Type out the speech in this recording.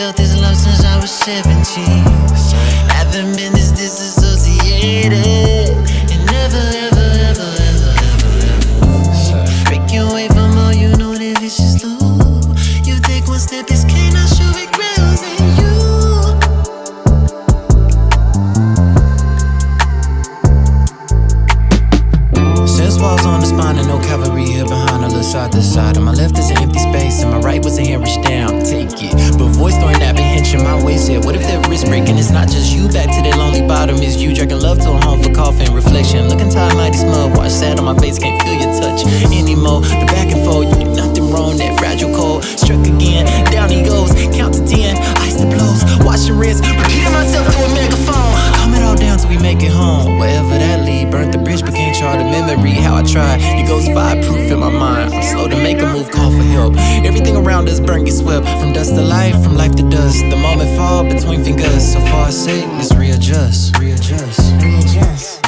felt this love since I was 17. Haven't been this disassociated, and never, ever, ever, ever, ever, ever breaking away from all you know that vicious loop. You take one step, it's cannot show regrets in you. Since walls on the spine and no cavalry here behind, I look side to side. On my left is an empty space, and my right was a hand reach down. Take it, but voice throwing apprehension. My way said, what if that wrist breaking? It's not just you. Back to that lonely bottom is you. Dragging love to a home for coffee and reflection. Looking tired, mighty smug. Watch sad on my face, can't feel your touch anymore. The back and forth, you do nothing wrong. That fragile cold struck again. Down he goes, count to 10. Ice the blows, watch the rinse. Repeating myself through a megaphone. Calm it all down till we make it home. Wherever that lead, burnt the bridge but can't chart the memory. How I tried, it goes fireproof in my mind. I'm slow to make a move, call for help. Everything around us burn, get swept. From dust to life, from life to dust. The moment fall between fingers. So far sick, let's readjust. Readjust.